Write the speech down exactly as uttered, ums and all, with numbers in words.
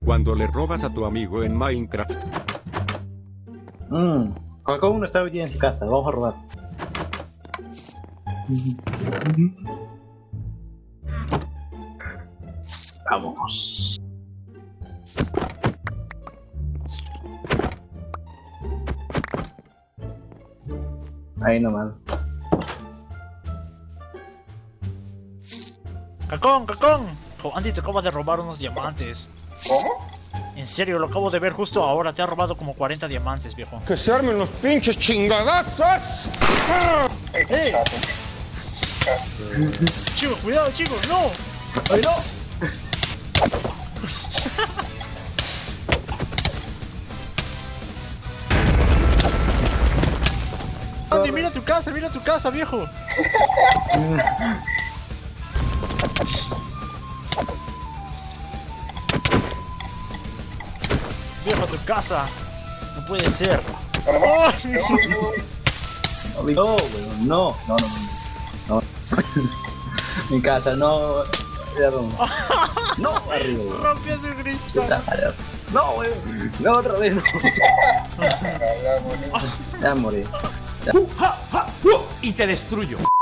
Cuando le robas a tu amigo en Minecraft. Mmm, Coca-Cola no está hoy día en su casa, vamos a robar. Vamos. Ahí nomás. ¡Cacón, Cacón! Jo, Andy te acaba de robar unos diamantes. ¿Cómo? En serio, lo acabo de ver justo ahora. Te ha robado como cuarenta diamantes, viejo. ¡Que se armen los pinches chingadazos! ¡Ey! Chicos, cuidado, chicos, no. ¡Ay, no! Andy, mira tu casa, mira tu casa, viejo. Viejo, tu casa. No puede ser. ¡Oh! No, weón, no, no, no, no. Mi casa, no. No, arriba, weón. Rompió su cristal. No, weón. No, otra vez, no. Ya morí. Y te destruyo.